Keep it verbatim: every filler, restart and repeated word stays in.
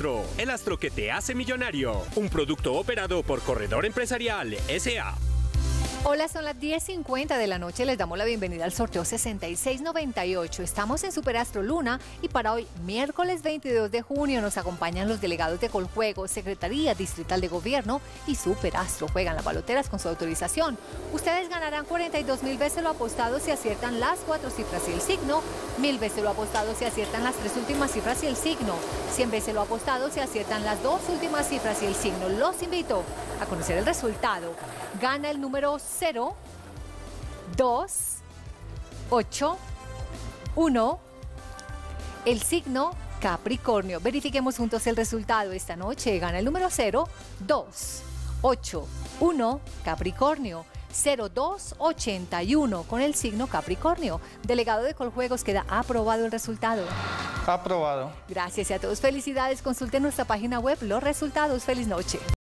Superastro, el astro que te hace millonario. Un producto operado por Corredor Empresarial S A Hola, son las diez cincuenta de la noche. Les damos la bienvenida al sorteo sesenta y seis noventa y ocho. Estamos en Superastro Luna y para hoy, miércoles veintidós de junio, nos acompañan los delegados de Coljuegos, Secretaría Distrital de Gobierno y Superastro. Juegan las baloteras con su autorización. Ustedes ganarán cuarenta y dos mil veces lo apostado si aciertan las cuatro cifras y el signo, mil veces lo apostado si aciertan las tres últimas cifras y el signo, cien veces lo apostado si aciertan las dos últimas cifras y el signo. Los invito a conocer el resultado. Gana el número cero, dos, ocho, uno, el signo Capricornio. Verifiquemos juntos el resultado. Esta noche gana el número cero, dos, ocho, uno, Capricornio. cero dos ochenta y uno con el signo Capricornio. Delegado de Coljuegos, queda aprobado el resultado. Aprobado. Gracias y a todos. Felicidades. Consulten nuestra página web los resultados. Feliz noche.